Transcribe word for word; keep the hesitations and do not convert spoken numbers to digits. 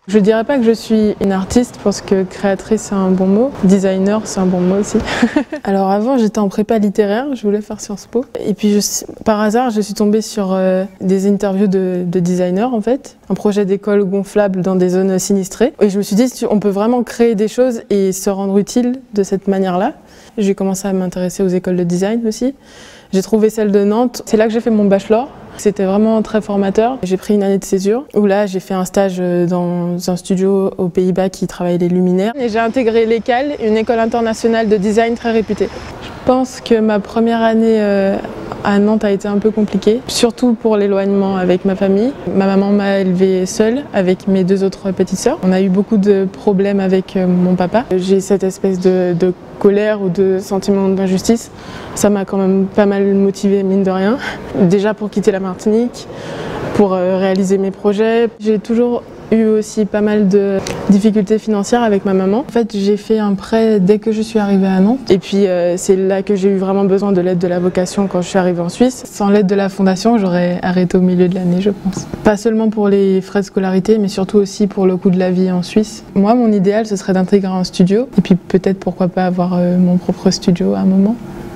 Je dirais pas que je suis une artiste parce que créatrice c'est un bon mot, designer c'est un bon mot aussi. Alors avant j'étais en prépa littéraire, je voulais faire Sciences Po. Et puis je, par hasard je suis tombée sur euh, des interviews de, de designers en fait. Un projet d'école gonflable dans des zones sinistrées. Et je me suis dit on peut vraiment créer des choses et se rendre utile de cette manière-là. J'ai commencé à m'intéresser aux écoles de design aussi. J'ai trouvé celle de Nantes, c'est là que j'ai fait mon bachelor. C'était vraiment très formateur. J'ai pris une année de césure où là j'ai fait un stage dans un studio aux Pays-Bas qui travaillait les luminaires. Et j'ai intégré l'E C A L, une école internationale de design très réputée. Je pense que ma première année à Nantes a été un peu compliquée, surtout pour l'éloignement avec ma famille. Ma maman m'a élevée seule avec mes deux autres petites sœurs. On a eu beaucoup de problèmes avec mon papa. J'ai cette espèce de, de colère ou de sentiment d'injustice. Ça m'a quand même pas mal motivée, mine de rien. Déjà pour quitter la Martinique, pour réaliser mes projets. J'ai toujours eu aussi pas mal de difficultés financières avec ma maman. En fait, j'ai fait un prêt dès que je suis arrivée à Nantes. Et puis, euh, c'est là que j'ai eu vraiment besoin de l'aide de la vocation quand je suis arrivée en Suisse. Sans l'aide de la fondation, j'aurais arrêté au milieu de l'année, je pense. Pas seulement pour les frais de scolarité, mais surtout aussi pour le coût de la vie en Suisse. Moi, mon idéal, ce serait d'intégrer un studio. Et puis peut-être, pourquoi pas, avoir euh, mon propre studio à un moment.